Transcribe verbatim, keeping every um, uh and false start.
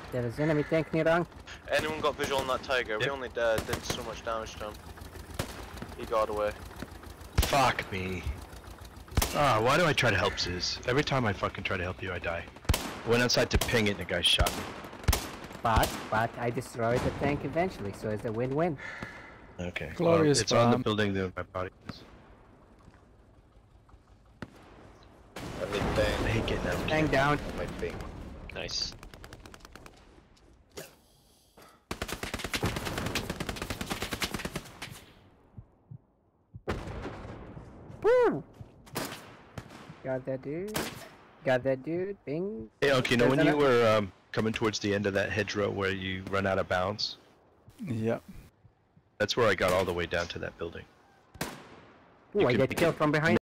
There is enemy tank near on. Anyone got visual on that tiger? Yep. We only uh, did so much damage to him. He got away. Fuck me. Ah, why do I try to help Ziz? Every time I fucking try to help you, I die. I went outside to ping it and the guy shot me. But, but I destroyed the tank eventually, so it's a win-win. Okay. Glorious well, it's on the bomb. building that my body is. I need bang. I hate getting out. Tank down. on my ping. Nice. Woo! Got that dude. Got that dude. Bing. Hey, okay, you know There's when you another- were um, coming towards the end of that hedgerow where you run out of bounds? Yep. That's where I got all the way down to that building. Ooh, You I can get make killed it- from behind.